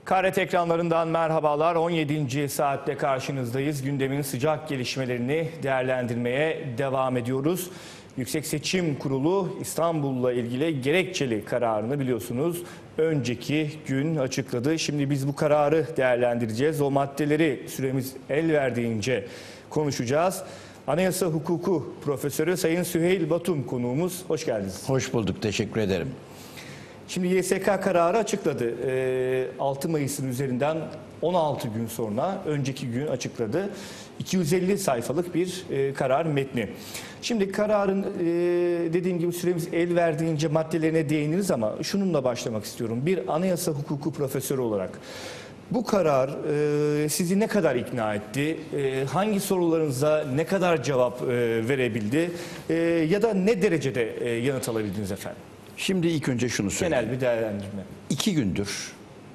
KRT ekranlarından merhabalar. 17. saatte karşınızdayız. Gündemin sıcak gelişmelerini değerlendirmeye devam ediyoruz. Yüksek Seçim Kurulu İstanbul'la ilgili gerekçeli kararını biliyorsunuz önceki gün açıkladı. Şimdi biz bu kararı değerlendireceğiz. O maddeleri süremiz el verdiğince konuşacağız. Anayasa Hukuku Profesörü Sayın Süheyl Batum konuğumuz. Hoş geldiniz. Hoş bulduk. Teşekkür ederim. Şimdi YSK kararı açıkladı. 6 Mayıs'ın üzerinden 16 gün sonra önceki gün açıkladı. 250 sayfalık bir karar metni. Şimdi kararın dediğim gibi süremiz el verdiğince maddelerine değiniriz ama şununla başlamak istiyorum. Bir anayasa hukuku profesörü olarak bu karar sizi ne kadar ikna etti? Hangi sorularınıza ne kadar cevap verebildi? Ya da ne derecede yanıt alabildiniz efendim? Şimdi ilk önce şunu söyleyeyim. Genel bir değerlendirme. 2 gündür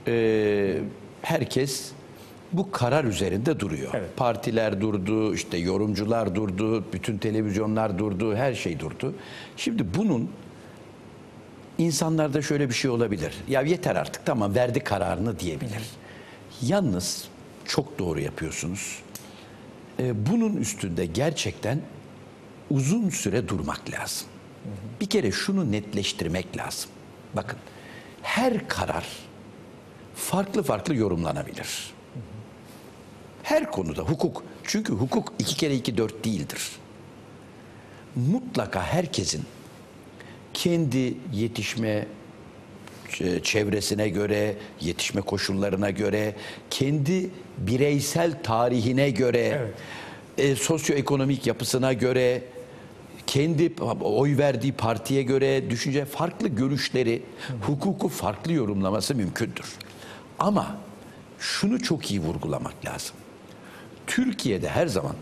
herkes bu karar üzerinde duruyor. Evet. Partiler durdu, işte yorumcular durdu, bütün televizyonlar durdu, her şey durdu. Şimdi bunun insanlarda şöyle bir şey olabilir. Ya yeter artık, tamam, verdi kararını diyebilir. Yalnız çok doğru yapıyorsunuz. Bunun üstünde gerçekten uzun süre durmak lazım. Bir kere şunu netleştirmek lazım. Bakın, her karar farklı farklı yorumlanabilir. Her konuda hukuk. Çünkü hukuk 2 kere 2 4 değildir. Mutlaka herkesin kendi yetişme çevresine göre, yetişme koşullarına göre, kendi bireysel tarihine göre, sosyoekonomik yapısına göre, kendi oy verdiği partiye göre düşünce farklı görüşleri, hukuku farklı yorumlaması mümkündür. Ama şunu çok iyi vurgulamak lazım. Türkiye'de her zaman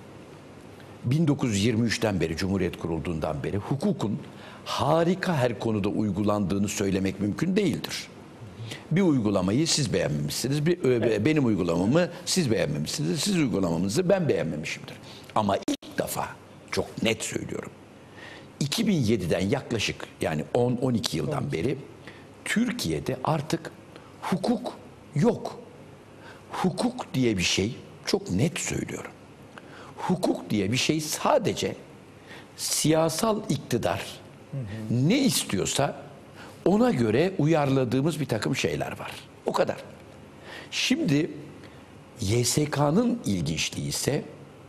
1923'ten beri, Cumhuriyet kurulduğundan beri hukukun harika her konuda uygulandığını söylemek mümkün değildir. Bir uygulamayı siz beğenmemişsiniz, benim uygulamamı siz beğenmemişsiniz, siz uygulamamızı ben beğenmemişimdir. Ama ilk defa, çok net söylüyorum, 2007'den yaklaşık yani 10-12 yıldan beri Türkiye'de artık hukuk yok. Hukuk diye bir şey, çok net söylüyorum, hukuk diye bir şey sadece siyasal iktidar ne istiyorsa ona göre uyarladığımız bir takım şeyler var. O kadar. Şimdi YSK'nın ilginçliği ise,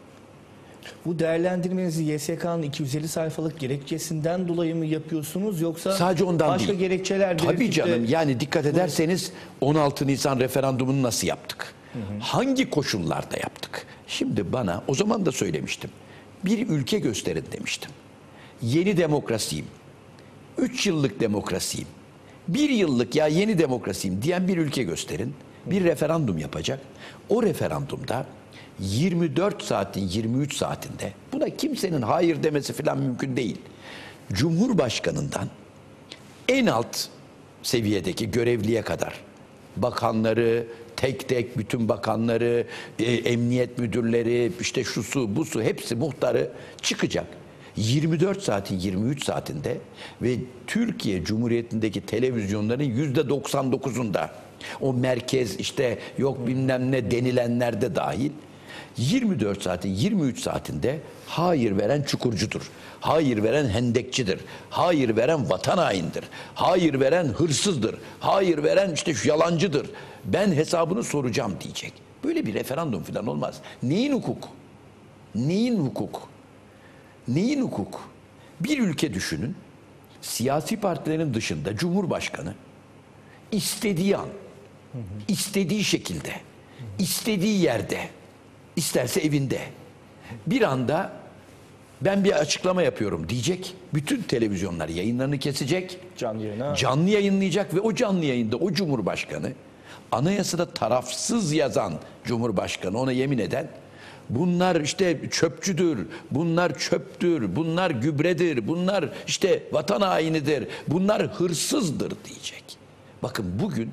bu değerlendirmenizi YSK'nın 250 sayfalık gerekçesinden dolayı mı yapıyorsunuz yoksa sadece ondan başka değil. gerekçeler? Tabii canım, yani dikkat ederseniz 16 Nisan referandumunu nasıl yaptık? Hangi koşullarda yaptık? Şimdi bana o zaman da söylemiştim. Bir ülke gösterin demiştim. Yeni demokrasiyim. 3 yıllık demokrasiyim. 1 yıllık ya yeni demokrasiyim diyen bir ülke gösterin. Bir referandum yapacak. O referandumda 24 saatin 23 saatinde, buna kimsenin hayır demesi falan mümkün değil, Cumhurbaşkanından en alt seviyedeki görevliye kadar bakanları, tek tek bütün bakanları, emniyet müdürleri, işte şusu busu hepsi, muhtarı çıkacak. 24 saatin 23 saatinde ve Türkiye Cumhuriyeti'ndeki televizyonların %99'unda, o merkez işte yok bilmem ne denilenler de dahil, 24 saatin 23 saatinde hayır veren çukurcudur, hayır veren hendekçidir, hayır veren vatan haindir, hayır veren hırsızdır, hayır veren işte yalancıdır, ben hesabını soracağım diyecek. Böyle bir referandum falan olmaz. Neyin hukuk? Neyin hukuk? Neyin hukuk? Bir ülke düşünün, siyasi partilerin dışında Cumhurbaşkanı istediği an, istediği şekilde, istediği yerde, isterse evinde, bir anda ben bir açıklama yapıyorum diyecek. Bütün televizyonlar yayınlarını kesecek, canlı yayınlayacak ve o canlı yayında o Cumhurbaşkanı, anayasada tarafsız yazan Cumhurbaşkanı, ona yemin eden, bunlar işte çöpçüdür, bunlar çöptür, bunlar gübredir, bunlar işte vatan hainidir, bunlar hırsızdır diyecek. Bakın bugün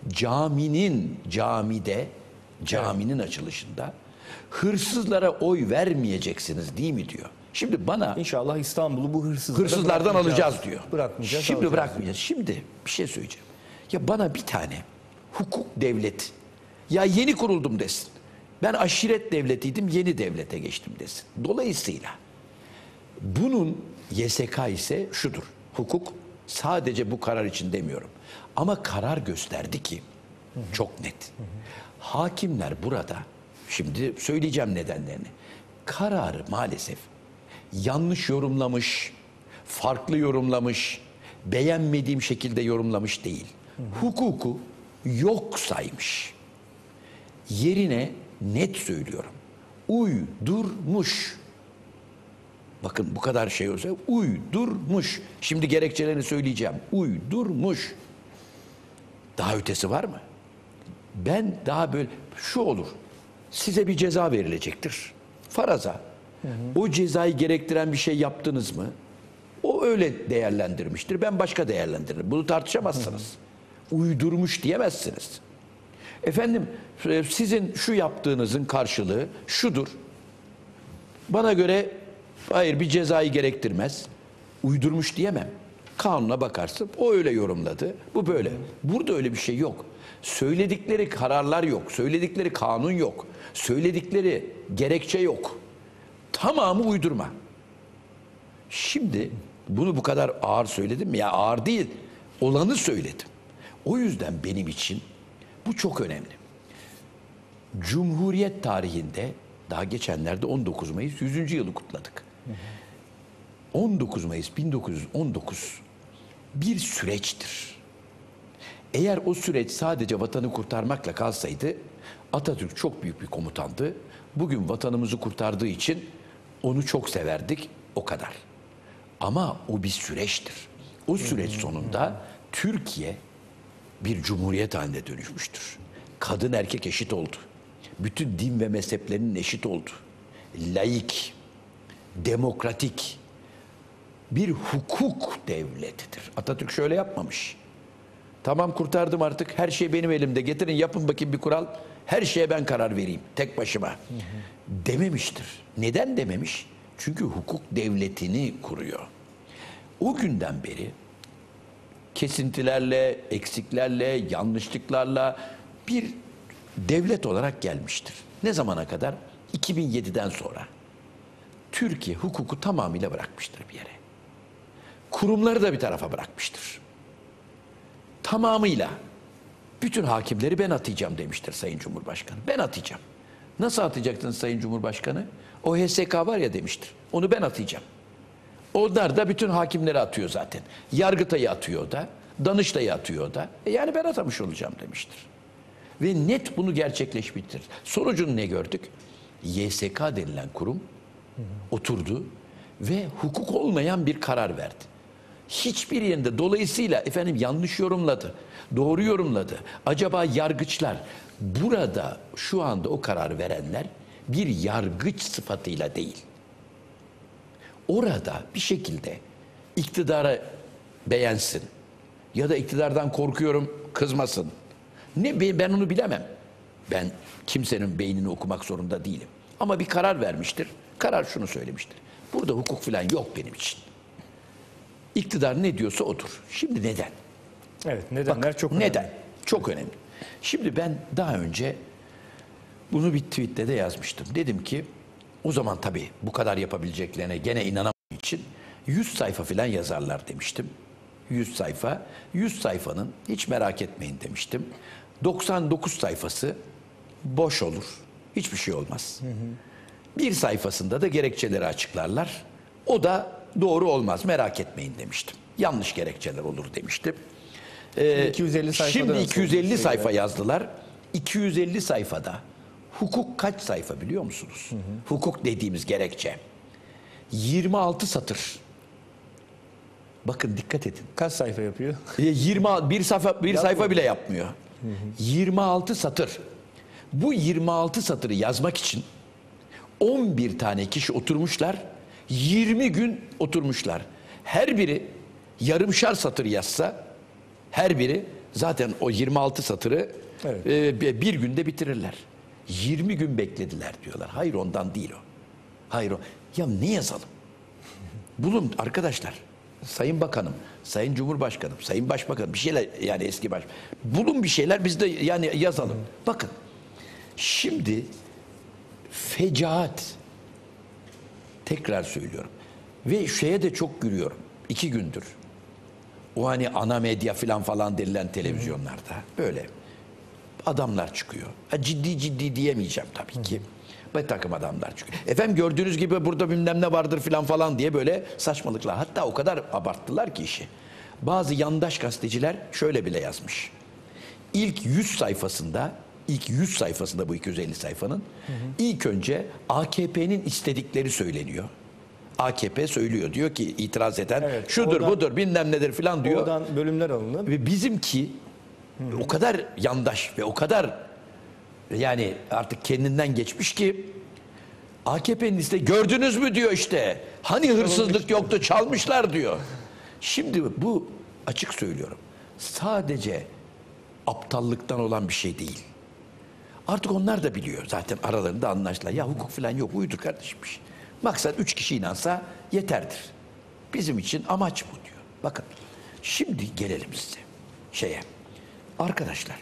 caminin açılışında hırsızlara oy vermeyeceksiniz değil mi diyor. Şimdi bana İnşallah İstanbul'u bu hırsızlardan alacağız diyor. Bırakmayacağız. Şimdi bırakmayacağız. Şimdi bir şey söyleyeceğim. Ya bana bir tane hukuk devleti. Ya yeni kuruldum desin. Ben aşiret devletiydim, yeni devlete geçtim desin. Dolayısıyla bunun YSK ise şudur. Hukuk sadece bu karar için demiyorum. Ama karar gösterdi ki çok net. Hakimler burada, şimdi söyleyeceğim nedenlerini. Kararı maalesef yanlış yorumlamış, farklı yorumlamış, beğenmediğim şekilde yorumlamış değil. Hukuku yok saymış. Yerine net söylüyorum. Uydurmuş. Bakın bu kadar şey olsa uydurmuş. Şimdi gerekçelerini söyleyeceğim. Uydurmuş. Daha ötesi var mı? Ben daha böyle şu olur. Size bir ceza verilecektir. Faraza. O cezayı gerektiren bir şey yaptınız mı? O öyle değerlendirmiştir. Ben başka değerlendiririm. Bunu tartışamazsınız. Uydurmuş diyemezsiniz. Efendim sizin şu yaptığınızın karşılığı şudur. Bana göre hayır bir cezayı gerektirmez. Uydurmuş diyemem. Kanuna bakarsın o öyle yorumladı. Bu böyle. Burada öyle bir şey yok. Söyledikleri kararlar yok. Söyledikleri kanun yok. Söyledikleri gerekçe yok. Tamamı uydurma. Şimdi bunu bu kadar ağır söyledim mi? Ya ağır değil. Olanı söyledim. O yüzden benim için bu çok önemli. Cumhuriyet tarihinde daha geçenlerde 19 Mayıs 100. yılı kutladık. 19 Mayıs 1919 bir süreçtir. Eğer o süreç sadece vatanı kurtarmakla kalsaydı Atatürk çok büyük bir komutandı. Bugün vatanımızı kurtardığı için onu çok severdik o kadar. Ama o bir süreçtir. O süreç sonunda Türkiye bir cumhuriyet haline dönüşmüştür. Kadın erkek eşit oldu. Bütün din ve mezheplerinin eşit oldu. Laik, demokratik bir hukuk devletidir. Atatürk şöyle yapmamış. Tamam kurtardım artık her şey benim elimde getirin yapın bakayım bir kural. Her şeye ben karar vereyim tek başıma. Dememiştir. Neden dememiş? Çünkü hukuk devletini kuruyor. O günden beri kesintilerle, eksiklerle, yanlışlıklarla bir devlet olarak gelmiştir. Ne zamana kadar? 2007'den sonra. Türkiye hukuku tamamıyla bırakmıştır bir yere. Kurumları da bir tarafa bırakmıştır. Tamamıyla. Bütün hakimleri ben atayacağım demiştir Sayın Cumhurbaşkanı. Ben atayacağım. Nasıl atacaktınız Sayın Cumhurbaşkanı? O HSK var ya demiştir. Onu ben atayacağım. Onlar da bütün hakimleri atıyor zaten. Yargıtay'ı atıyor da, Danıştay'ı atıyor da. Yani ben atamış olacağım demiştir. Ve net bunu gerçekleşmiştir. Sonucunu ne gördük? YSK denilen kurum oturdu ve hukuk olmayan bir karar verdi. Hiçbir yerinde dolayısıyla efendim yanlış yorumladı, doğru yorumladı. Acaba yargıçlar burada şu anda o karar verenler bir yargıç sıfatıyla değil. Orada bir şekilde iktidara beğensin ya da iktidardan korkuyorum kızmasın. Ne ben onu bilemem. Ben kimsenin beynini okumak zorunda değilim. Ama bir karar vermiştir. Karar şunu söylemiştir. Burada hukuk falan yok benim için. İktidar ne diyorsa odur. Şimdi neden? Evet, nedenler çok önemli. Neden? Çok önemli. Şimdi ben daha önce bunu bir tweette de yazmıştım. Dedim ki o zaman tabii bu kadar yapabileceklerine gene inanamadığım için 100 sayfa falan yazarlar demiştim. 100 sayfa. 100 sayfanın hiç merak etmeyin demiştim. 99 sayfası boş olur. Hiçbir şey olmaz. Bir sayfasında da gerekçeleri açıklarlar. O da doğru olmaz merak etmeyin demiştim. Yanlış gerekçeler olur demiştim. 250 sayfada Şimdi nasıl 250 olmuş sayfa şeyler? yazdılar. 250 sayfada hukuk kaç sayfa biliyor musunuz? Hukuk dediğimiz gerekçe 26 satır. Bakın dikkat edin. Kaç sayfa yapıyor? 21 sayfa bile yapmıyor. 26 satır. Bu 26 satırı yazmak için 11 tane kişi oturmuşlar. 20 gün oturmuşlar. Her biri yarımşar satır yazsa her biri zaten o 26 satırı bir günde bitirirler. 20 gün beklediler diyorlar. Hayır ondan değil o. Hayır o. Ya ne yazalım? Bulun arkadaşlar. Sayın Bakanım, Sayın Cumhurbaşkanım, Sayın Başbakanım bir şeyler yani eski baş. Bulun bir şeyler biz de yani yazalım. Bakın. Şimdi fecaat. Tekrar söylüyorum. Ve şeye de çok gülüyorum. 2 gündür. O hani ana medya falan denilen televizyonlarda böyle adamlar çıkıyor. Ciddi diyemeyeceğim tabii ki. Bir takım adamlar çıkıyor. Efendim gördüğünüz gibi burada bilmem ne vardır falan diye böyle saçmalıklar. Hatta o kadar abarttılar ki işi. Bazı yandaş gazeteciler şöyle bile yazmış. İlk 100 sayfasında bu 250 sayfanın ilk önce AKP'nin istedikleri söyleniyor. AKP söylüyor. Diyor ki itiraz eden şudur budur bilmem nedir falan diyor. Oradan bölümler alınıp. Ve bizimki o kadar yandaş ve o kadar yani artık kendinden geçmiş ki AKP'nin işte gördünüz mü diyor işte. Hani hırsızlık yoktu çalmışlar diyor. Şimdi bu açık söylüyorum. Sadece aptallıktan olan bir şey değil. Artık onlar da biliyor zaten aralarında anlaştılar. Ya hukuk falan yok uydur kardeşmiş. Maksat 3 kişi inansa yeterdir. Bizim için amaç bu diyor. Bakın şimdi gelelim size şeye. Arkadaşlar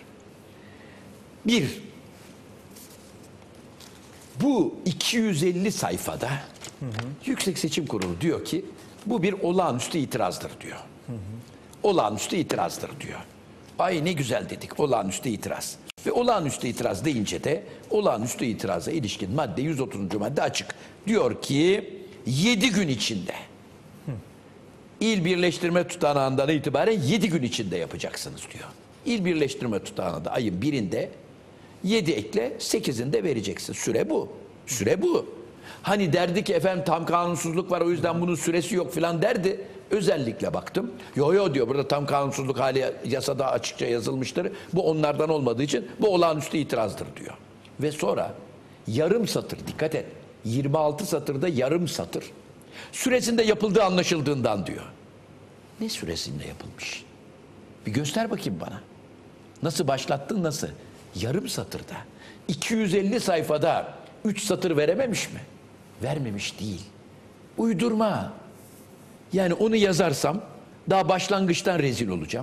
bu 250 sayfada Yüksek Seçim Kurulu diyor ki bu bir olağanüstü itirazdır diyor. Olağanüstü itirazdır diyor. Ay ne güzel dedik olağanüstü itiraz. Ve olağanüstü itiraz deyince de olağanüstü itiraza ilişkin madde 130. madde açık. Diyor ki 7 gün içinde il birleştirme tutanağından itibaren 7 gün içinde yapacaksınız diyor. İl birleştirme tutanağı da ayın 1'inde 7 ekle 8'inde vereceksin. Süre bu. Süre bu. Hani derdi ki efendim tam kanunsuzluk var o yüzden bunun süresi yok filan derdi. Özellikle baktım. Yo diyor burada tam kanunsuzluk hali yasada açıkça yazılmıştır. Bu onlardan olmadığı için bu olağanüstü itirazdır diyor. Ve sonra yarım satır dikkat et. 26 satırda yarım satır. Süresinde yapıldığı anlaşıldığından diyor. Ne süresinde yapılmış? Bir göster bakayım bana. Nasıl başlattın nasıl? Yarım satırda. 250 sayfada 3 satır verememiş mi? Vermemiş değil. Uydurma. Yani onu yazarsam daha başlangıçtan rezil olacağım.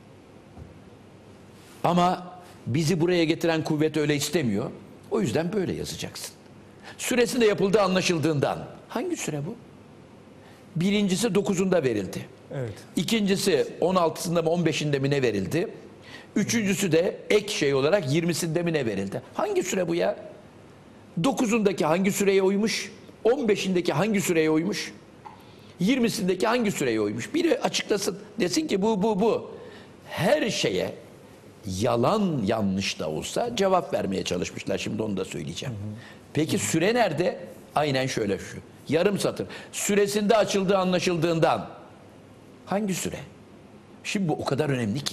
Ama bizi buraya getiren kuvvet öyle istemiyor. O yüzden böyle yazacaksın. Süresinde yapıldığı anlaşıldığından. Hangi süre bu? Birincisi 9'unda verildi. Evet. İkincisi 16'sında mı 15'inde mi ne verildi? Üçüncüsü de ek şey olarak 20'sinde mi ne verildi? Hangi süre bu ya? 9'undaki hangi süreye uymuş? 15'indeki hangi süreye uymuş? 20'sindeki hangi süreye uymuş? Biri açıklasın. Desin ki bu. Her şeye yalan yanlış da olsa cevap vermeye çalışmışlar. Şimdi onu da söyleyeceğim. Peki süre nerede? Aynen şöyle şu. Yarım satır. Süresinde açıldığı anlaşıldığından. Hangi süre? Şimdi bu o kadar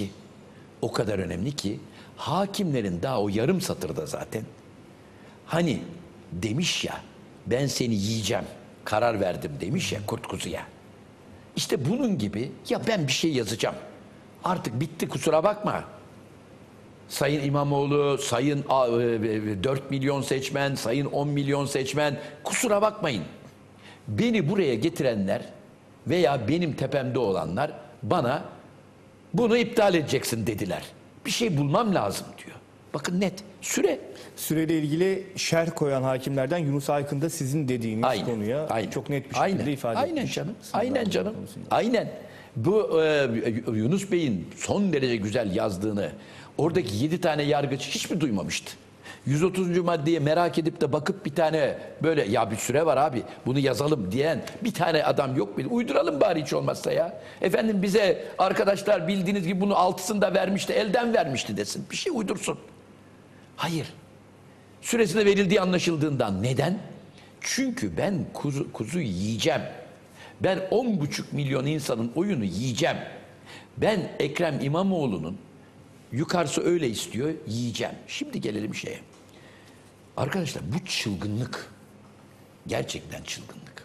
önemli ki hakimlerin daha o yarım satırda zaten hani demiş ya ben seni yiyeceğim karar verdim demiş ya kurt kuzuya. İşte bunun gibi ya ben bir şey yazacağım. Artık bitti kusura bakma. Sayın İmamoğlu, sayın 4 milyon seçmen, sayın 10 milyon seçmen kusura bakmayın. Beni buraya getirenler veya benim tepemde olanlar bana bunu iptal edeceksin dediler. Bir şey bulmam lazım diyor. Bakın net. Süreyle ilgili şerh koyan hakimlerden Yunus Aykın da sizin dediğiniz konuya çok net bir şekilde ifade etmiş. Aynen canım. Aynen. Bu Yunus Bey'in son derece güzel yazdığını oradaki 7 tane yargıç hiç mi duymamıştı? 130. maddeye merak edip de bakıp bir tane böyle ya bir süre var abi bunu yazalım diyen bir tane adam yok mu? Uyduralım bari hiç olmazsa ya. Efendim bize arkadaşlar bildiğiniz gibi bunu 6'sında vermişti elden vermişti desin. Bir şey uydursun. Hayır. Süresine verildiği anlaşıldığından. Neden? Çünkü ben kuzu yiyeceğim. Ben 10,5 milyon insanın oyunu yiyeceğim. Ben Ekrem İmamoğlu'nun yukarısı öyle istiyor yiyeceğim. Şimdi gelelim şeye. Arkadaşlar bu çılgınlık. Gerçekten çılgınlık.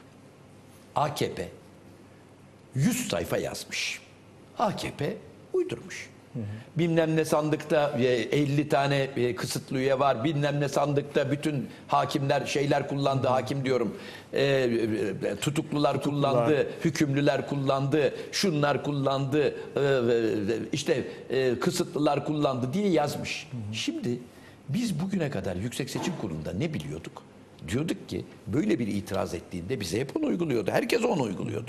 AKP 100 sayfa yazmış. AKP uydurmuş. Bilmem ne sandıkta 50 tane kısıtlı üye var. Bilmem ne sandıkta bütün hakimler şeyler kullandı. Hakim diyorum. Tutuklular kullandı. Hükümlüler kullandı. Şunlar kullandı. İşte kısıtlılar kullandı diye yazmış. Şimdi biz bugüne kadar Yüksek Seçim Kurulu'nda ne biliyorduk? Diyorduk ki böyle bir itiraz ettiğinde bize hep onu uyguluyordu. Herkes onu uyguluyordu.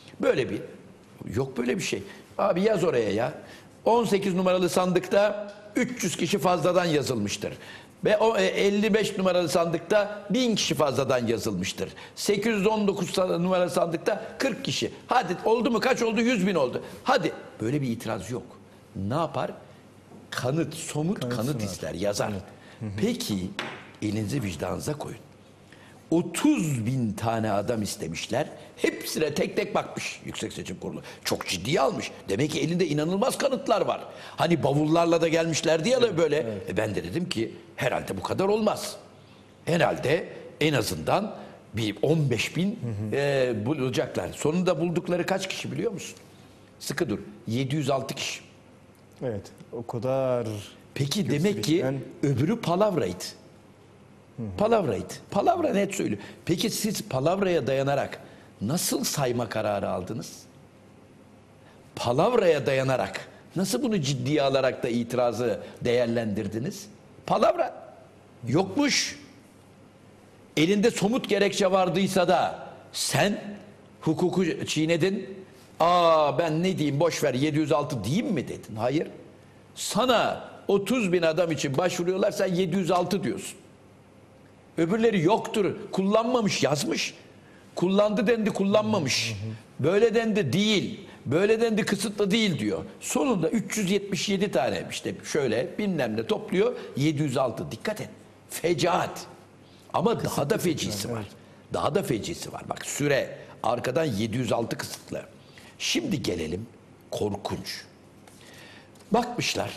Yok böyle bir şey. Abi yaz oraya ya. 18 numaralı sandıkta 300 kişi fazladan yazılmıştır. Ve o 55 numaralı sandıkta 1000 kişi fazladan yazılmıştır. 819 numaralı sandıkta 40 kişi. Hadi oldu mu, kaç oldu? 100 bin oldu. Hadi. Böyle bir itiraz yok. Ne yapar? Somut kanıt ister, yazar. Peki elinizi vicdanınıza koyun. 30 bin tane adam istemişler. Hepsine tek tek bakmış Yüksek Seçim Kurulu. Çok ciddiye almış. Demek ki elinde inanılmaz kanıtlar var. Hani bavullarla da gelmişler diye böyle. Evet. Ben de dedim ki herhalde bu kadar olmaz. Herhalde en azından bir 15 bin bulacaklar. Sonunda buldukları kaç kişi biliyor musun? Sıkı dur. 706 kişi. Evet. O kadar. Peki demek ki öbürü palavraydı. Palavraydı. Palavra net söylüyor. Peki siz palavraya dayanarak nasıl sayma kararı aldınız? Palavraya dayanarak nasıl bunu ciddiye alarak da itirazı değerlendirdiniz? Palavra. Yokmuş. Elinde somut gerekçe vardıysa da sen hukuku çiğnedin. Ben ne diyeyim, boş ver 706 diyeyim mi dedin? Hayır. Sana 30 bin adam için başvuruyorlar, sen 706 diyorsun. Öbürleri yoktur, kullanmamış yazmış. Kullandı dendi, kullanmamış. Böyle dendi, değil. Böyle dendi, kısıtlı değil diyor. Sonunda 377 tane işte şöyle bilmem ne topluyor, 706. Dikkat et. Fecaat. Ama kısıtlı, daha da fecisi var. Evet. Daha da fecisi var. Bak süre. Arkadan 706 kısıtlı. Şimdi gelelim korkunç. Bakmışlar.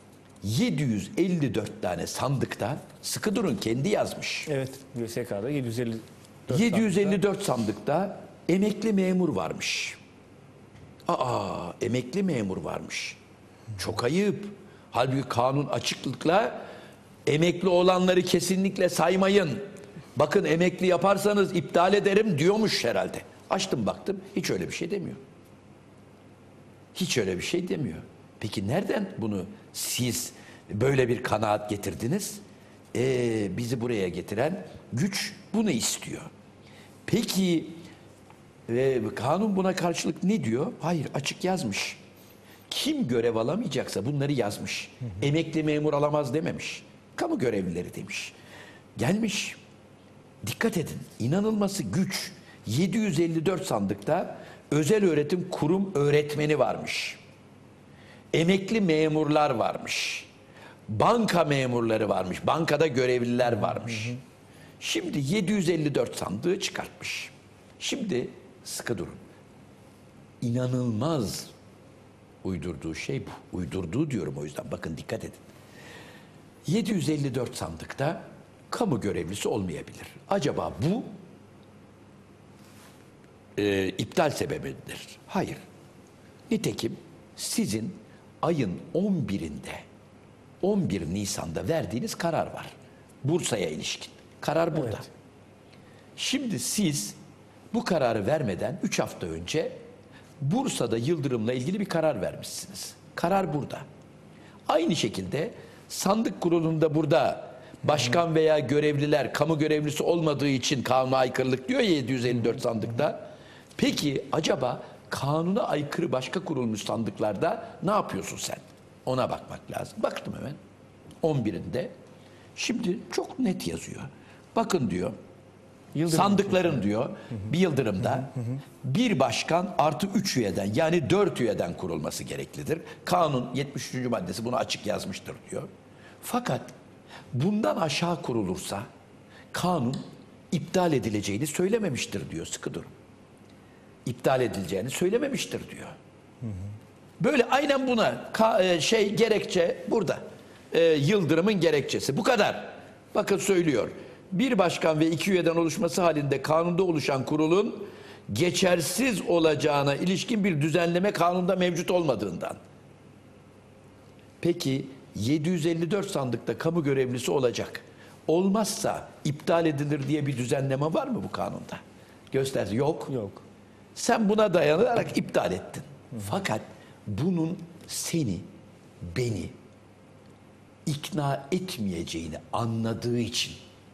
754 tane sandıkta, sıkı durun, kendi yazmış. Evet, YSK'da 754 sandıkta emekli memur varmış. Emekli memur varmış. Çok ayıp. Halbuki kanun açıklıkla emekli olanları kesinlikle saymayın. Bakın emekli yaparsanız iptal ederim diyormuş herhalde. Açtım baktım, hiç öyle bir şey demiyor. Hiç öyle bir şey demiyor. Peki nereden bunu siz böyle bir kanaat getirdiniz? Bizi buraya getiren güç bunu istiyor. Peki kanun buna karşılık ne diyor? Hayır, açık yazmış. Kim görev alamayacaksa bunları yazmış. Emekli memur alamaz dememiş. Kamu görevlileri demiş. Gelmiş. Dikkat edin. İnanılması güç. 754 sandıkta özel öğretim kurum öğretmeni varmış. Emekli memurlar varmış. Banka memurları varmış. Bankada görevliler varmış. Şimdi 754 sandığı çıkartmış. Şimdi sıkı durun. İnanılmaz uydurduğu şey bu. Uydurduğu diyorum o yüzden. Bakın dikkat edin. 754 sandıkta kamu görevlisi olmayabilir. Acaba bu iptal sebebidir? Hayır. Nitekim sizin ayın 11'inde 11 Nisan'da verdiğiniz karar var. Bursa'ya ilişkin. Karar burada. Evet. Şimdi siz bu kararı vermeden 3 hafta önce Bursa'da yıldırımla ilgili bir karar vermişsiniz. Karar burada. Aynı şekilde sandık kurulunda burada başkan veya görevliler kamu görevlisi olmadığı için kanuna aykırılık diyor ya 754 sandıkta. Peki acaba kanuna aykırı başka kurulmuş sandıklarda ne yapıyorsun sen? Ona bakmak lazım. Baktım hemen 11'inde. Şimdi çok net yazıyor. Bakın diyor. Sandıkların diyor bir yıldırımda bir başkan artı 3 üyeden yani 4 üyeden kurulması gereklidir. Kanun 73. maddesi bunu açık yazmıştır diyor. Fakat bundan aşağı kurulursa kanun iptal edileceğini söylememiştir diyor. Sıkı durun. İptal edileceğini söylememiştir diyor. Böyle aynen buna gerekçe burada. Yıldırımın gerekçesi bu kadar. Bakın söylüyor. Bir başkan ve 2 üyeden oluşması halinde kanunda oluşan kurulun geçersiz olacağına ilişkin bir düzenleme kanunda mevcut olmadığından. Peki 754 sandıkta kamu görevlisi olacak. Olmazsa iptal edilir diye bir düzenleme var mı bu kanunda? Göster. Yok. Yok. Sen buna dayanarak iptal ettin. Fakat bunun seni, beni ikna etmeyeceğini anladığı için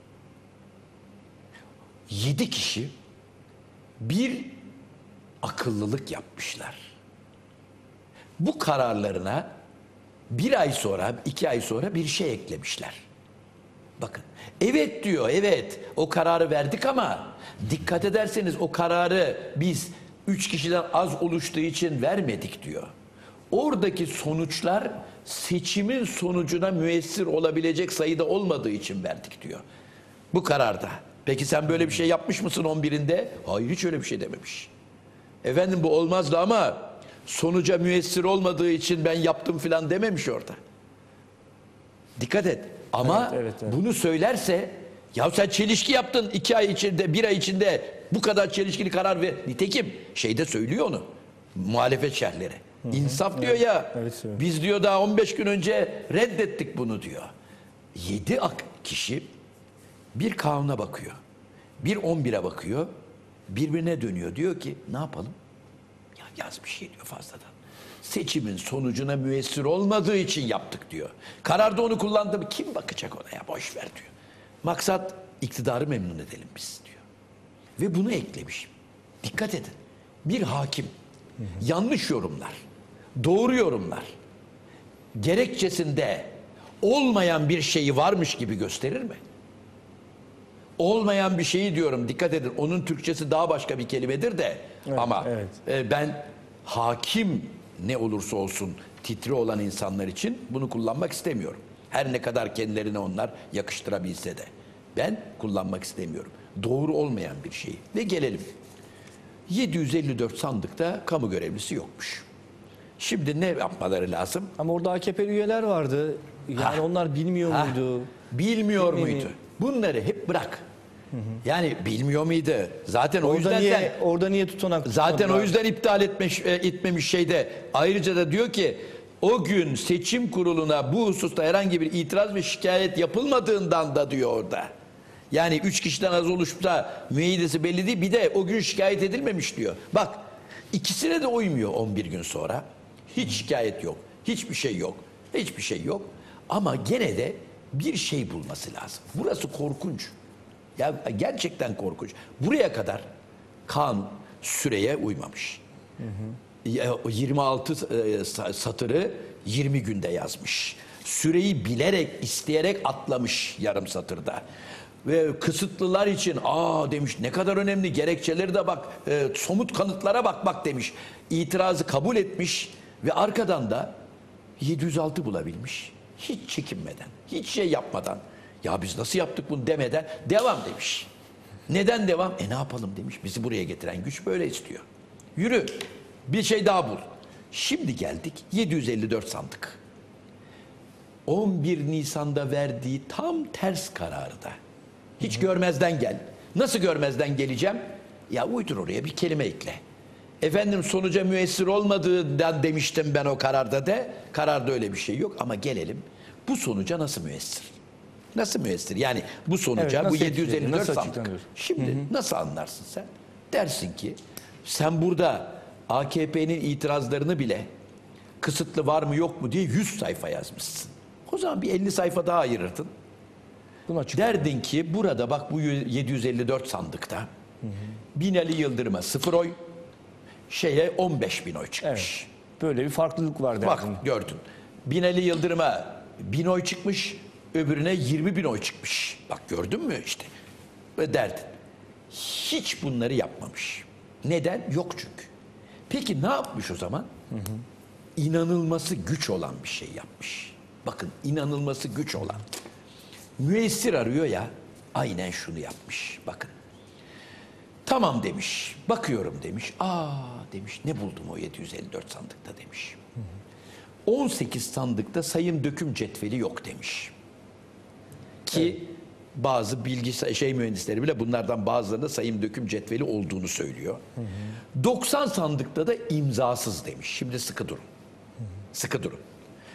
7 kişi bir akıllılık yapmışlar. Bu kararlarına 1 ay sonra, 2 ay sonra bir şey eklemişler. Bakın, evet diyor, evet o kararı verdik ama dikkat ederseniz o kararı biz 3 kişiden az oluştuğu için vermedik diyor. Oradaki sonuçlar seçimin sonucuna müessir olabilecek sayıda olmadığı için verdik diyor. Bu kararda. Peki sen böyle bir şey yapmış mısın 11'inde? Hayır, hiç öyle bir şey dememiş. Efendim bu olmazdı ama sonuca müessir olmadığı için ben yaptım filan dememiş orada. Dikkat et. Ama Evet. bunu söylerse ya sen çelişki yaptın 2 ay içinde, 1 ay içinde bu kadar çelişkili karar ver. Nitekim şeyde söylüyor onu. Muhalefet şerhleri. İnsaf diyor ya. Evet, evet. Biz diyor daha 15 gün önce reddettik bunu diyor. 7 kişi bir kanuna bakıyor. Bir 11'e bakıyor. Birbirine dönüyor. Diyor ki ne yapalım? Ya yaz bir şey diyor fazladan. Seçimin sonucuna müessir olmadığı için yaptık diyor. Kararda onu kullandı mı? Kim bakacak ona ya? Boş ver diyor. Maksat iktidarı memnun edelim biz diyor. Ve bunu eklemiş. Dikkat edin. Bir hakim yanlış yorumlar, doğru yorumlar gerekçesinde olmayan bir şeyi varmış gibi gösterir mi? Olmayan bir şeyi diyorum, dikkat edin. Onun Türkçesi daha başka bir kelimedir de. Evet, ama evet. Ben hakim ne olursa olsun titri olan insanlar için bunu kullanmak istemiyorum. Her ne kadar kendilerine onlar yakıştırabilse de. Ben kullanmak istemiyorum. Doğru olmayan bir şey. Ve gelelim. 754 sandıkta kamu görevlisi yokmuş. Şimdi ne yapmaları lazım? Ama orada AKP'li üyeler vardı. Yani onlar bilmiyor muydu? Bilmiyor Değil mi? muydu? Bunları hep bırak. Yani bilmiyor muydu? Zaten o Orada yüzden niye, orada niye tutanak zaten tutmadılar? o yüzden iptal etmemiş şeyde. Ayrıca da diyor ki o gün seçim kuruluna bu hususta herhangi bir itiraz ve şikayet yapılmadığından da diyor orada. Yani 3 kişiden az oluşta müeyyidesi belli değil. Bir de o gün şikayet edilmemiş diyor. Bak ikisine de uymuyor 11 gün sonra. Hiç şikayet yok. Hiçbir şey yok. Hiçbir şey yok. Ama gene de bir şey bulması lazım. Burası korkunç. Ya gerçekten korkunç. Buraya kadar kanun süreye uymamış. 26 satırı 20 günde yazmış. Süreyi bilerek, isteyerek atlamış yarım satırda. Ve kısıtlılar için demiş ne kadar önemli, gerekçeleri de bak, somut kanıtlara bak demiş. İtirazı kabul etmiş ve arkadan da 706 bulabilmiş. Hiç çekinmeden, hiç şey yapmadan. Ya biz nasıl yaptık bunu demeden devam demiş. Neden devam? Ne yapalım demiş. Bizi buraya getiren güç böyle istiyor. Yürü bir şey daha bul. Şimdi geldik 754 sandık. 11 Nisan'da verdiği tam ters kararı da. Hiç görmezden gel. Nasıl görmezden geleceğim? Ya uydur oraya bir kelime ekle. Efendim sonuca müessir olmadığından demiştim ben o kararda de. Kararda öyle bir şey yok ama gelelim. Bu sonuca nasıl müessir? Nasıl müessir? Yani bu sonuca Evet, bu nasıl 754 nasıl sandık. açıklanıyor? Şimdi nasıl anlarsın sen? Dersin ki sen burada AKP'nin itirazlarını bile kısıtlı var mı yok mu diye 100 sayfa yazmışsın. O zaman bir 50 sayfa daha ayırırdın. Bunu açık. Derdin ki burada bak bu 754 sandıkta Binali Yıldırım'a 0 oy, 15 bin oy çıkmış. Evet. Böyle bir farklılık var Bak derdim. gördün. Binali Yıldırım'a 1000 oy çıkmış, öbürüne 20 bin oy çıkmış. Bak gördün mü işte. Ve derdin. Hiç bunları yapmamış. Neden? Yok çünkü. Peki ne yapmış o zaman? İnanılması güç olan bir şey yapmış. Bakın inanılması güç olan. Müessir arıyor ya, aynen şunu yapmış. Bakın. Tamam demiş, bakıyorum demiş. Demiş, ne buldum o 754 sandıkta demiş. 18 sandıkta sayım döküm cetveli yok demiş. Ki bazı bilgisayar mühendisleri bile bunlardan bazılarında sayım döküm cetveli olduğunu söylüyor. 90 sandıkta da imzasız demiş. Şimdi sıkı durun. Sıkı durun.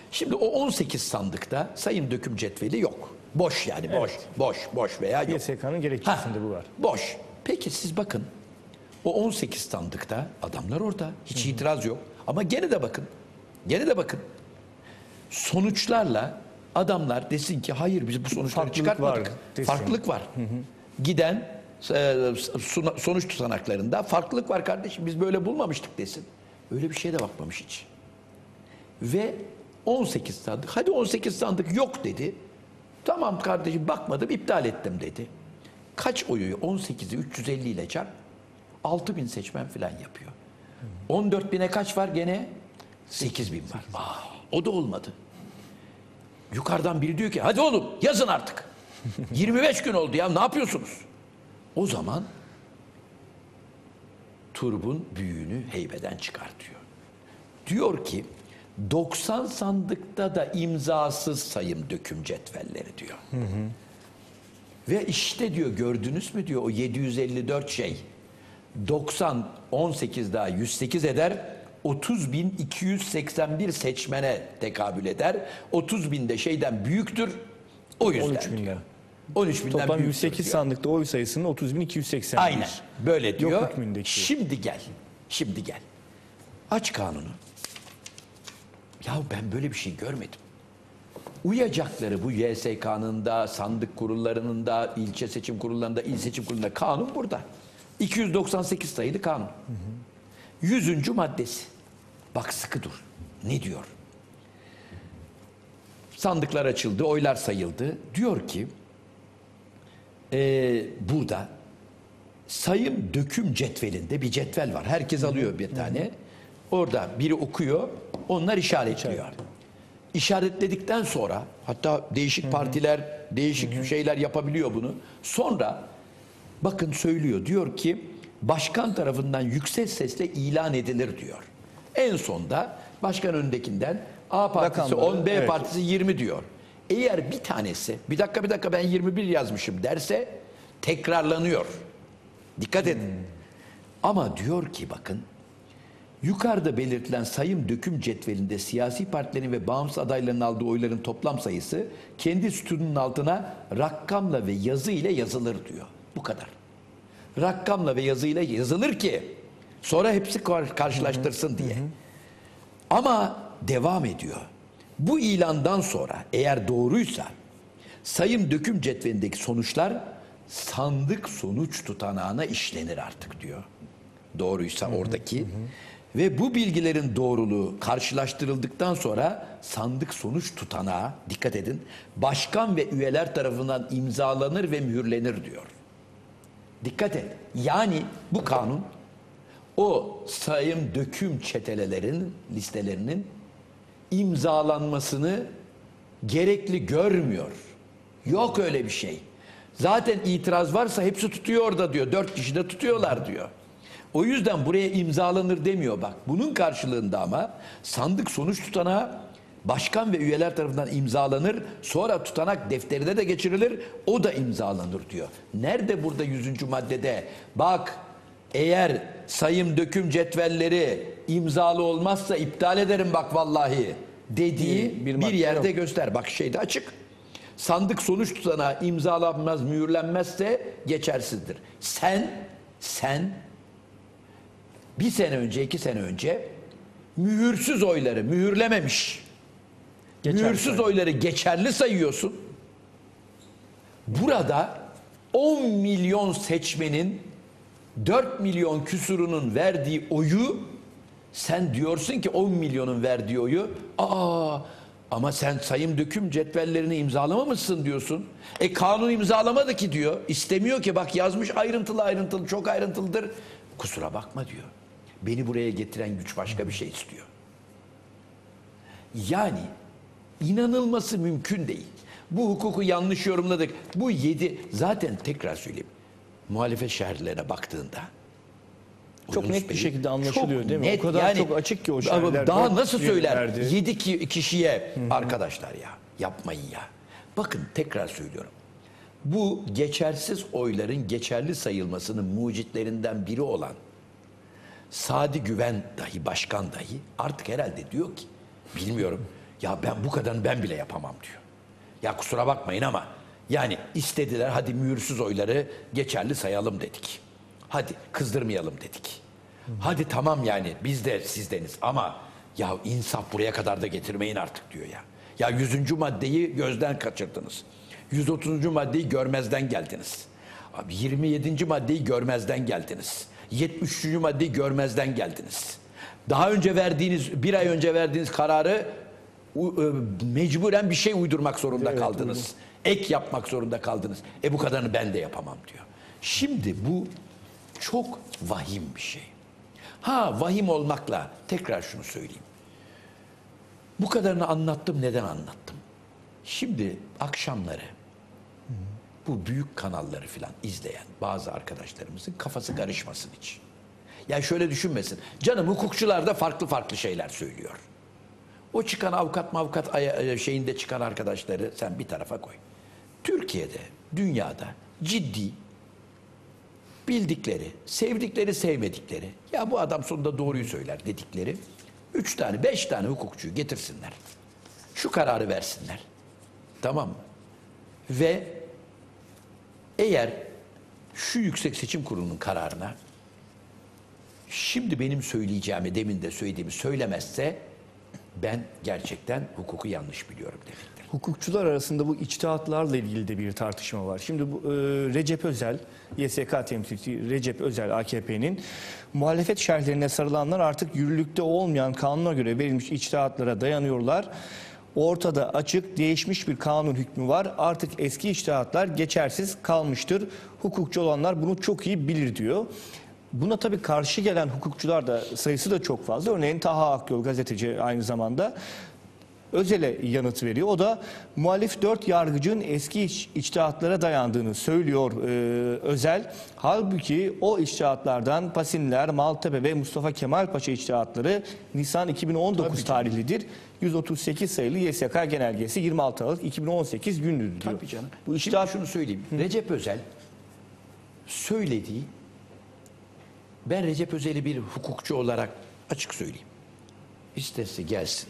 Şimdi o 18 sandıkta sayım döküm cetveli yok. Boş yani boş, boş veya yok. YSK'nın gerekçesinde bu var. Boş. Peki siz bakın. O 18 sandıkta adamlar orada. Hiç itiraz yok. Ama gene de bakın. Gene de bakın. Sonuçlarla adamlar desin ki hayır biz bu sonuçları Farklılık çıkartmadık. var desin. Farklılık var. Giden sonuç tutanaklarında farklılık var kardeşim biz böyle bulmamıştık desin. Öyle bir şeye de bakmamış hiç. Ve 18 sandık. Hadi 18 sandık yok dedi. Tamam kardeşim bakmadım iptal ettim dedi. Kaç oyu 18'i 350 ile çarp 6.000 seçmen falan yapıyor. 14.000'e kaç var gene? 8.000 var. O da olmadı. Yukarıdan biri diyor ki hadi oğlum yazın artık. 25 gün oldu ya ne yapıyorsunuz? O zaman turbun büyüğünü heybeden çıkartıyor. Diyor ki 90 sandıkta da imzasız sayım döküm cetvelleri diyor. Ve işte diyor gördünüz mü diyor o 754 şey 90 18 daha 108 eder 30.281 seçmene tekabül eder. 30.000 de şeyden büyüktür. O yüzden 13.000'den. diyor. 13.000'den Toplam büyüktür 108 diyor. sandıkta oy sayısının 30.281. Aynen böyle diyor. Yok hükmündeki. Şimdi gel. Şimdi gel. Aç kanunu. Ya ben böyle bir şey görmedim. Uyacakları bu YSK'nın da, sandık kurullarının da, ilçe seçim kurullarında, il seçim kurullarında kanun burada. 298 sayılı kanun. 100. maddesi. Bak sıkı dur. Ne diyor? Sandıklar açıldı, oylar sayıldı. Diyor ki, burada sayım döküm cetvelinde bir cetvel var. Herkes alıyor bir tane. Orada biri okuyor, onlar işaretliyor. İşaretledikten sonra, hatta değişik partiler, değişik şeyler yapabiliyor bunu. Sonra, bakın söylüyor, diyor ki, başkan tarafından yüksek sesle ilan edilir diyor. En sonda başkan önündekinden A partisi Rakamları, 10, B evet. partisi 20 diyor. Eğer bir tanesi, bir dakika ben 21 yazmışım derse tekrarlanıyor. Dikkat edin. Ama diyor ki bakın, yukarıda belirtilen sayım döküm cetvelinde siyasi partilerin ve bağımsız adayların aldığı oyların toplam sayısı kendi sütunun altına rakamla ve yazı ile yazılır diyor. Bu kadar. Rakamla ve yazı ile yazılır ki sonra hepsi karşılaştırsın diye. Ama devam ediyor. Bu ilandan sonra eğer doğruysa sayım döküm cetvelindeki sonuçlar sandık sonuç tutanağına işlenir artık diyor. Doğruysa oradaki. Ve bu bilgilerin doğruluğu karşılaştırıldıktan sonra sandık sonuç tutanağı, dikkat edin, başkan ve üyeler tarafından imzalanır ve mühürlenir diyor. Dikkat et. Yani bu kanun o sayım döküm çetelelerin listelerinin imzalanmasını gerekli görmüyor. Yok öyle bir şey. Zaten itiraz varsa hepsi tutuyor orada diyor. 4 kişi de tutuyorlar diyor. O yüzden buraya imzalanır demiyor bak. Bunun karşılığında ama sandık sonuç tutanağı başkan ve üyeler tarafından imzalanır. Sonra tutanak defterine de geçirilir. O da imzalanır diyor. Nerede burada 100. maddede? Bak eğer sayım döküm cetvelleri imzalı olmazsa iptal ederim bak vallahi dediği bir madde yerde yok. göster. Bak şeyde açık. Sandık sonuç tutanağı imzalanmaz, mühürlenmezse geçersizdir. Sen bir sene önce, 2 sene önce mühürsüz oyları mühürlememiş. Mühürsüz oyları geçerli sayıyorsun. Burada 10 milyon seçmenin 4 milyon küsurunun verdiği oyu sen diyorsun ki 10 milyonun verdiği oyu ama sen sayım döküm cetvellerini imzalamamışsın diyorsun. Kanun imzalamadı ki diyor. İstemiyor ki bak yazmış ayrıntılı çok ayrıntılıdır. Kusura bakma diyor. Beni buraya getiren güç başka bir şey istiyor. Yani inanılması mümkün değil. Bu hukuku yanlış yorumladık. Bu 7 zaten tekrar söyleyeyim. Muhalefet şerhlerine baktığında Çok Yunus net bir Bey'in şekilde anlaşılıyor çok değil mi? net, O kadar yani, çok açık ki o şerhler. daha 4 nasıl söyler? verdi. 7 kişiye arkadaşlar ya yapmayın ya. Bakın tekrar söylüyorum. Bu geçersiz oyların geçerli sayılmasının mucitlerinden biri olan Sadi Güven dahi başkan dahi artık herhalde diyor ki bilmiyorum Ya ben bu kadarını ben bile yapamam diyor. Ya kusura bakmayın ama yani istediler, hadi mühürsüz oyları geçerli sayalım dedik. Hadi kızdırmayalım dedik. Hadi tamam, yani biz de sizdeniz ama ya insaf buraya kadar da getirmeyin artık diyor ya. Ya 100. maddeyi gözden kaçırdınız. 130. maddeyi görmezden geldiniz. Abi 27. maddeyi görmezden geldiniz. 73. maddeyi görmezden geldiniz. Daha önce verdiğiniz, bir ay önce verdiğiniz kararı mecburen bir şey uydurmak zorunda kaldınız. Ek yapmak zorunda kaldınız. Bu kadarını ben de yapamam diyor. Şimdi bu çok vahim bir şey. Ha, vahim olmakla tekrar şunu söyleyeyim. Bu kadarını anlattım, neden anlattım? Şimdi akşamları bu büyük kanalları filan izleyen bazı arkadaşlarımızın kafası karışmasın hiç. Yani şöyle düşünmesin. Canım, hukukçular da farklı farklı şeyler söylüyor. O çıkan avukat şeyinde çıkan arkadaşları sen bir tarafa koy. Türkiye'de, dünyada ciddi, bildikleri, sevdikleri, sevmedikleri, ya bu adam sonunda doğruyu söyler dedikleri 3 tane, 5 tane hukukçuyu getirsinler. Şu kararı versinler. Tamam mı? Ve eğer şu Yüksek Seçim Kurulu'nun kararına şimdi benim söyleyeceğimi, demin de söylediğimi söylemezse ben gerçekten hukuku yanlış biliyorum demektir. Hukukçular arasında bu içtihatlarla ilgili de bir tartışma var. Şimdi bu Recep Özel, YSK temsilcisi Recep Özel AKP'nin muhalefet şerhlerine sarılanlar artık yürürlükte olmayan kanuna göre verilmiş içtihatlara dayanıyorlar. Ortada açık, değişmiş bir kanun hükmü var. Artık eski içtihatlar geçersiz kalmıştır. Hukukçu olanlar bunu çok iyi bilir diyor. Buna tabii karşı gelen hukukçular da sayısı da çok fazla. Örneğin Taha Akyol, gazeteci aynı zamanda, Özel'e yanıt veriyor. O da muhalif 4 yargıcın eski içtihatlara dayandığını söylüyor Özel. Halbuki o içtihatlardan Pasinler, Maltepe ve Mustafa Kemal Paşa içtihatları Nisan 2019 tarihlidir. 138 sayılı YSK genelgesi 26 Aralık 2018 gündür diyor. Tabii canım. Bu Şimdi içtihat... şunu söyleyeyim. Recep Özel söylediği, ben Recep Özel'i bir hukukçu olarak açık söyleyeyim. İsterse gelsin.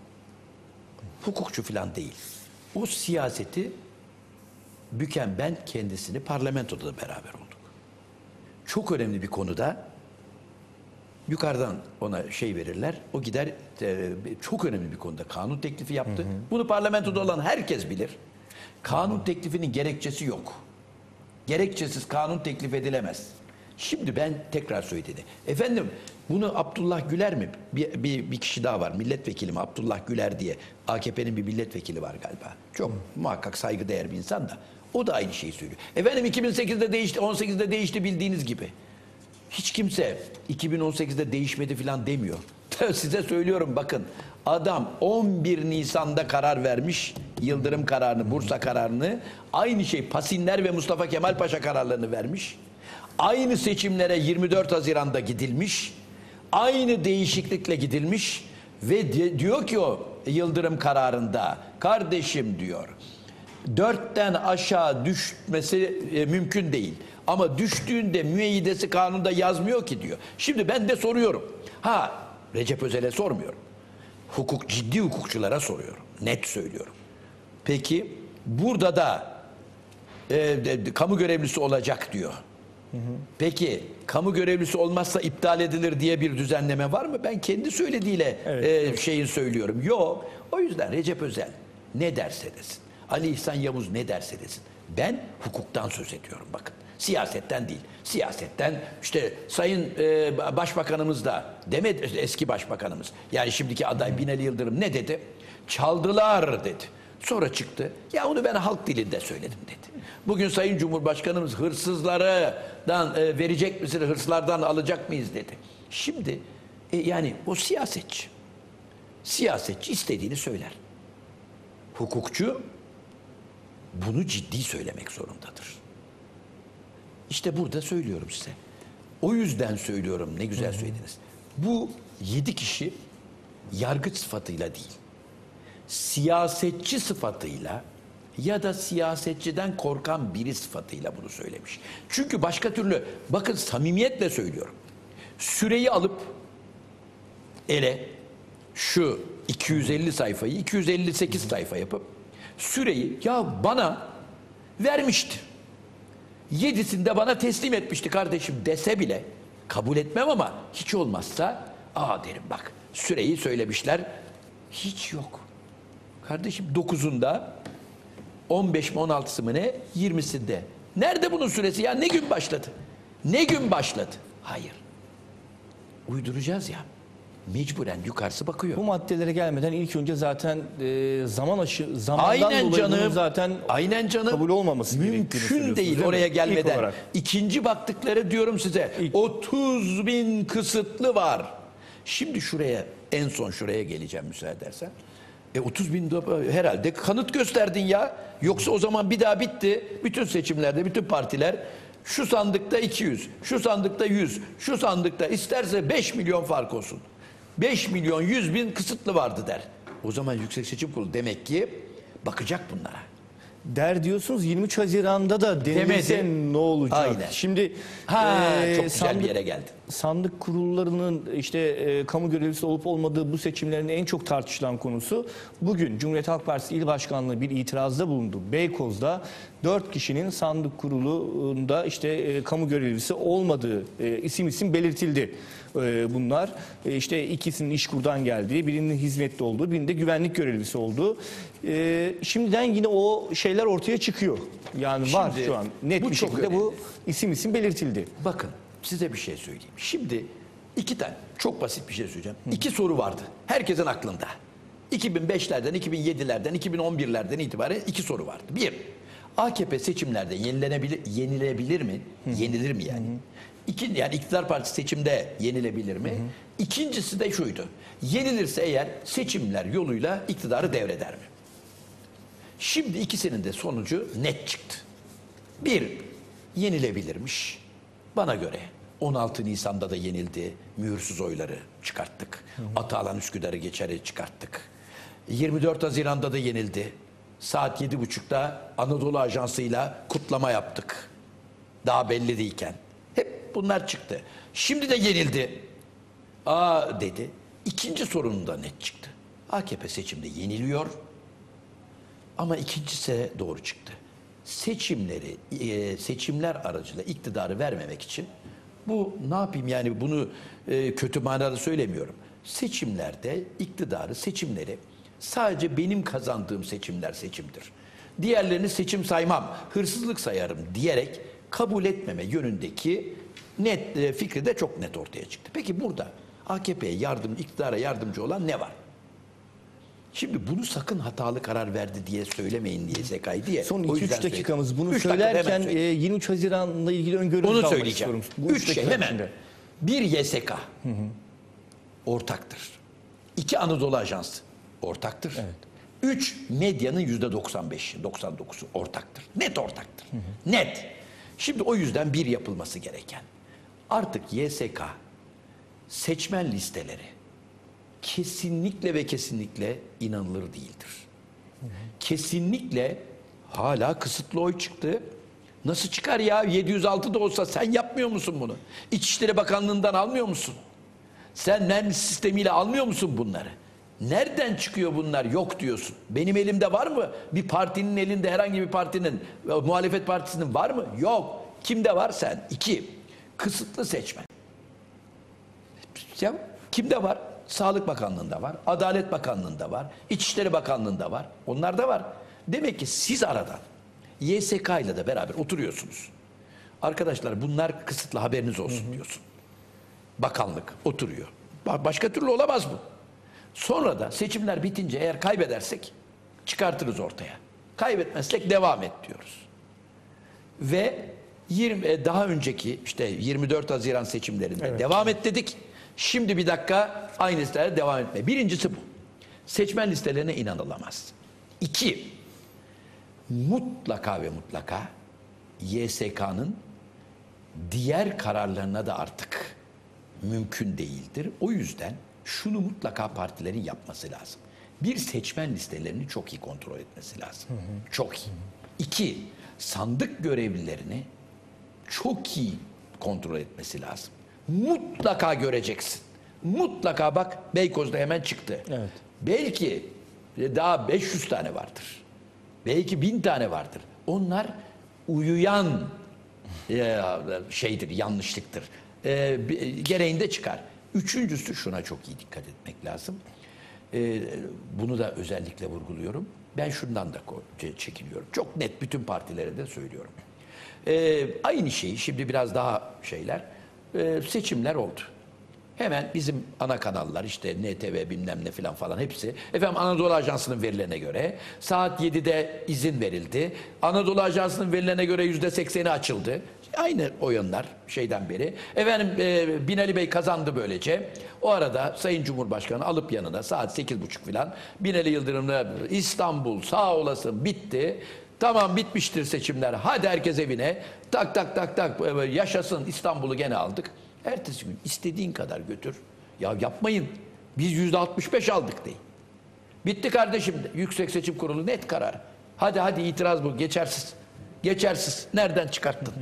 Hukukçu falan değil. O siyaseti büken ben kendisini parlamentoda da beraber olduk. Çok önemli bir konuda yukarıdan ona şey verirler. O gider çok önemli bir konuda kanun teklifi yaptı. Bunu parlamentoda olan herkes bilir. Kanun teklifinin gerekçesi yok. Gerekçesiz kanun teklif edilemez. Şimdi ben tekrar söyledi. Efendim, bunu Abdullah Güler mi? Bir kişi daha var. Milletvekili mi? Abdullah Güler diye. AKP'nin bir milletvekili var galiba. Çok muhakkak saygıdeğer bir insan da. O da aynı şeyi söylüyor. Efendim 2008'de değişti, 18'de değişti bildiğiniz gibi. Hiç kimse 2018'de değişmedi falan demiyor. Size söylüyorum bakın. Adam 11 Nisan'da karar vermiş. Yıldırım kararını, Bursa kararını. Aynı şey Pasinler ve Mustafa Kemal Paşa kararlarını vermiş. Aynı seçimlere 24 Haziran'da gidilmiş. Aynı değişiklikle gidilmiş. Ve diyor ki o Yıldırım kararında, kardeşim diyor, 4'ten aşağı düşmesi mümkün değil. Ama düştüğünde müeyyidesi kanunda yazmıyor ki diyor. Şimdi ben de soruyorum. Recep Özel'e sormuyorum. Ciddi hukukçulara soruyorum. Net söylüyorum. Peki burada da kamu görevlisi olacak diyor. Peki kamu görevlisi olmazsa iptal edilir diye bir düzenleme var mı? Ben kendi söylediğiyle şeyi söylüyorum. Yok. O yüzden Recep Özel ne derse desin, Ali İhsan Yavuz ne derse desin, ben hukuktan söz ediyorum bakın. Siyasetten değil. Siyasetten işte Sayın Başbakanımız da demedi, eski Başbakanımız. Yani şimdiki aday Binali Yıldırım ne dedi? Çaldılar dedi. Sonra çıktı. Ya onu ben halk dilinde söyledim dedi. Bugün Sayın Cumhurbaşkanımız hırsızlardan verecek misiniz, hırsızlardan alacak mıyız dedi. Şimdi yani o siyasetçi. Siyasetçi istediğini söyler. Hukukçu bunu ciddi söylemek zorundadır. İşte burada söylüyorum size. O yüzden söylüyorum, ne güzel söylediniz. Bu 7 kişi yargıç sıfatıyla değil, siyasetçi sıfatıyla ya da siyasetçiden korkan biri sıfatıyla bunu söylemiş. Çünkü başka türlü, bakın samimiyetle söylüyorum, süreyi alıp ele şu 250 sayfayı 258 sayfa yapıp süreyi ya bana vermişti. 7'sinde bana teslim etmişti kardeşim dese bile kabul etmem ama hiç olmazsa derim bak süreyi söylemişler. Hiç yok. Kardeşim 9'unda 15 mi 16'sı mı ne? 20'sinde. Nerede bunun süresi ya? Ne gün başladı? Ne gün başladı? Hayır. Uyduracağız ya. Mecburen yukarısı bakıyor. Bu maddelere gelmeden ilk önce zaten zamandan Aynen dolayı bunun canım. zaten Aynen canım. kabul olmaması gerektiğini mümkün söylüyorsunuz, değil mi? oraya İlk gelmeden. olarak. İkinci baktıkları diyorum size 30 bin kısıtlı var. Şimdi şuraya en son şuraya geleceğim müsaade edersen. 30 bin herhalde kanıt gösterdin ya. Yoksa o zaman bir daha bitti. Bütün seçimlerde bütün partiler şu sandıkta 200, şu sandıkta 100, şu sandıkta isterse 5 milyon fark olsun. 5 milyon 100 bin kısıtlı vardı der. O zaman Yüksek Seçim Kurulu demek ki bakacak bunlara. Der diyorsunuz 23 Haziran'da da denilse Demedi. ne olacak? Aynen. Şimdi Çok güzel bir yere geldi. sandık kurullarının kamu görevlisi olup olmadığı bu seçimlerin en çok tartışılan konusu bugün Cumhuriyet Halk Partisi İl Başkanlığı bir itirazda bulundu. Beykoz'da 4 kişinin sandık kurulunda kamu görevlisi olmadığı isim belirtildi. Bunlar ikisinin İşkur'dan geldiği, birinin hizmetli olduğu, birinin de güvenlik görevlisi olduğu. Şimdiden yine o şeyler ortaya çıkıyor. Yani var Şimdi, şu an net bu bir çok şekilde bu isim belirtildi. Bakın size bir şey söyleyeyim. Şimdi 2 tane çok basit bir şey söyleyeceğim. 2 soru vardı. Herkesin aklında. 2005'lerden, 2007'lerden, 2011'lerden itibaren 2 soru vardı. 1. AKP seçimlerde yenilebilir mi? Yenilir mi yani? Yani iktidar partisi seçimde yenilebilir mi? İkincisi de şuydu. Yenilirse eğer seçimler yoluyla iktidarı devreder mi? Şimdi ikisinin de sonucu net çıktı. 1. Yenilebilirmiş. Bana göre 16 Nisan'da da yenildi. Mühürsüz oyları çıkarttık. Atalan Üsküdar'ı geçeri çıkarttık. 24 Haziran'da da yenildi. Saat 7.30'da Anadolu Ajansı'yla kutlama yaptık. Daha belli değilken. Hep bunlar çıktı. Şimdi de yenildi. Dedi. İkinci sorunun da net çıktı. AKP seçimde yeniliyor. Ama ikincisi doğru çıktı. Seçimler aracılığıyla iktidarı vermemek için bu ne yapayım yani bunu kötü manada söylemiyorum. Seçimlerde seçimleri sadece benim kazandığım seçimler seçimdir. Diğerlerini seçim saymam, hırsızlık sayarım diyerek kabul etmeme yönündeki fikri de çok net ortaya çıktı. Peki burada AKP'ye iktidara yardımcı olan ne var? Şimdi bunu sakın hatalı karar verdi diye söylemeyin diye YSK'yı diye. Son 2-3 dakikamız bunu 3 dakikada söylerken hemen söyleyeyim. 23 Haziran'la ilgili öngörünüzü Onu almak söyleyeceğim. istiyorum. Bu 3 şey dakika hemen. içinde. 1 YSK ortaktır. 2 Anadolu Ajansı ortaktır. Evet. 3 medyanın %95'i, 99'u ortaktır. Net ortaktır. Net. Şimdi o yüzden bir yapılması gereken. Artık YSK seçmen listeleri kesinlikle ve kesinlikle inanılır değildir. Kesinlikle hala kısıtlı oy çıktı. Nasıl çıkar ya? 706 da olsa sen yapmıyor musun bunu? İçişleri Bakanlığı'ndan almıyor musun? Sen mühendis sistemiyle almıyor musun bunları? Nereden çıkıyor bunlar? Yok diyorsun. Benim elimde var mı? Bir partinin elinde herhangi bir partinin, muhalefet partisinin var mı? Yok. Kimde var sen? 2. Kısıtlı seçmen. Ya kimde var? Sağlık Bakanlığı'nda var, Adalet Bakanlığı'nda var, İçişleri Bakanlığı'nda var. Onlarda var. Demek ki siz aradan YSK ile de beraber oturuyorsunuz. Arkadaşlar bunlar kısıtlı haberiniz olsun diyorsun. Bakanlık oturuyor. Başka türlü olamaz bu. Sonra da seçimler bitince eğer kaybedersek çıkartırız ortaya. Kaybetmezsek devam et diyoruz. Ve daha önceki 24 Haziran seçimlerinde devam et dedik. Şimdi bir dakika aynı listelere devam etme. Birincisi bu. Seçmen listelerine inanılamaz. 2. Mutlaka ve mutlaka YSK'nın diğer kararlarına da artık mümkün değildir. O yüzden şunu mutlaka partilerin yapması lazım. Bir, seçmen listelerini çok iyi kontrol etmesi lazım. Çok iyi. 2. Sandık görevlilerini çok iyi kontrol etmesi lazım. Mutlaka göreceksin. mutlaka bak Beykoz'da hemen çıktı. Evet. Belki daha 500 tane vardır. Belki 1000 tane vardır. Onlar uyuyan şeydir, yanlışlıktır. Gereğinde çıkar. Üçüncüsü şuna çok iyi dikkat etmek lazım. Bunu da özellikle vurguluyorum. Ben şundan da çekiniyorum. Çok net bütün partilere de söylüyorum. Aynı şeyi şimdi biraz daha seçimler oldu. Hemen bizim ana kanallar işte NTV bilmem ne falan hepsi. Efendim Anadolu Ajansı'nın verilerine göre saat 7'de izin verildi. Anadolu Ajansı'nın verilerine göre %80'i açıldı. Aynı oyunlar şeyden beri. Efendim Binali Bey kazandı böylece. O arada Sayın Cumhurbaşkanı alıp yanına saat 8.30 falan Binali Yıldırım'la İstanbul sağ olasın bitti. Tamam bitmiştir seçimler. Hadi herkes evine. Tak tak tak tak yaşasın İstanbul'u gene aldık. Ertesi gün istediğin kadar götür. Ya yapmayın. Biz %65 aldık deyin. Bitti kardeşim. Yüksek Seçim Kurulu net karar. Hadi itiraz bu. Geçersiz. Geçersiz. Nereden çıkarttın?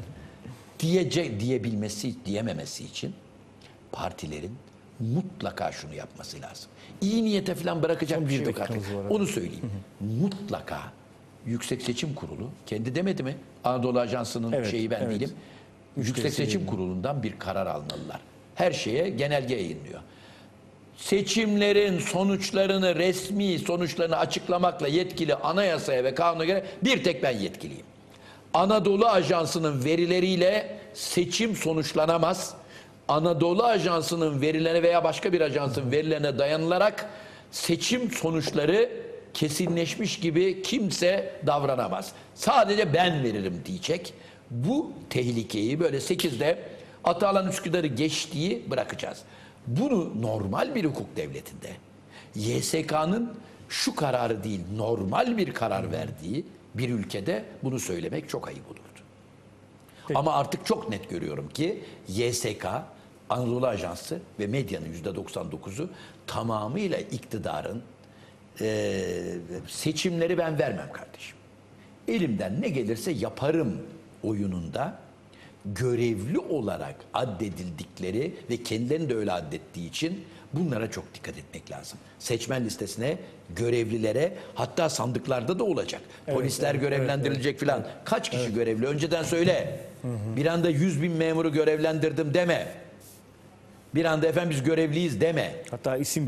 Diyememesi için partilerin mutlaka şunu yapması lazım. İyi niyete falan bırakacak bir şey yok artık. Onu söyleyeyim. Mutlaka Yüksek Seçim Kurulu kendi demedi mi? Anadolu Ajansı'nın şeyi ben değilim. Yüksek Seçim Kurulu'ndan bir karar almalılar. Her şeye genelge yayınlıyor. Seçimlerin sonuçlarını, resmi sonuçlarını açıklamakla yetkili anayasaya ve kanuna göre bir tek ben yetkiliyim. Anadolu Ajansı'nın verileriyle seçim sonuçlanamaz. Anadolu Ajansı'nın verilerine veya başka bir ajansın verilerine dayanılarak seçim sonuçları kesinleşmiş gibi kimse davranamaz. Sadece ben veririm diyecek. Bu tehlikeyi böyle 8'de Atalan Üsküdar'ı geçtiği bırakacağız. Bunu normal bir hukuk devletinde YSK'nın şu kararı değil normal bir karar verdiği bir ülkede bunu söylemek çok ayıp olurdu. Peki. Ama artık çok net görüyorum ki YSK, Anadolu Ajansı ve medyanın %99'u tamamıyla iktidarın seçimleri ben vermem kardeşim. Elimden ne gelirse yaparım oyununda görevli olarak addedildikleri ve kendilerini de öyle addettiği için bunlara çok dikkat etmek lazım. Seçmen listesine, görevlilere, hatta sandıklarda da olacak. Polisler görevlendirilecek filan. Kaç kişi görevli? Önceden söyle. Bir anda 100.000 memuru görevlendirdim deme. Bir anda efendim biz görevliyiz deme. Hatta isim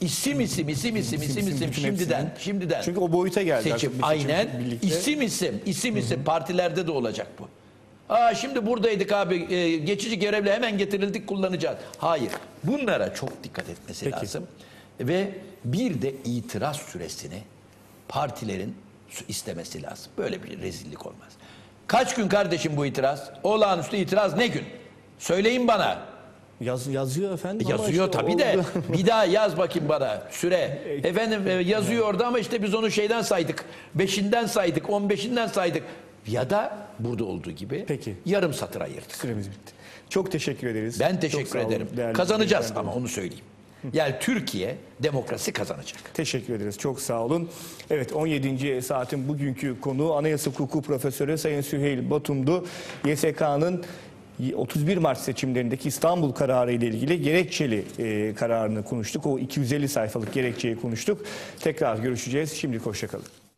şimdiden. Çünkü o boyuta geldi. Seçim aynen. İsim partilerde de olacak bu. Şimdi buradaydık abi geçici görevle hemen getirildik kullanacağız. Hayır. Bunlara çok dikkat etmesi lazım. Ve bir de itiraz süresini partilerin istemesi lazım. Böyle bir rezillik olmaz. Kaç gün kardeşim bu itiraz? Olağanüstü itiraz ne gün? Söyleyin bana. Yazıyor efendim. Yazıyor işte tabii de bir daha yaz bakayım bana süre. Efendim yazıyor orada ama işte biz onu şeyden saydık. 5'inden saydık, 15'inden saydık. Ya da burada olduğu gibi yarım satır ayırdık. Süremiz bitti. Çok teşekkür ederiz. Ben teşekkür ederim. Kazanacağız ama onu söyleyeyim. Yani Türkiye demokrasi kazanacak. Teşekkür ederiz. Çok sağ olun. Evet 17. saatin bugünkü konuğu Anayasa Hukuku Profesörü Sayın Süheyl Batum'du. YSK'nın 31 Mart seçimlerindeki İstanbul kararı ile ilgili gerekçeli kararını konuştuk. O 250 sayfalık gerekçeyi konuştuk. Tekrar görüşeceğiz. Şimdilik hoşça kalın.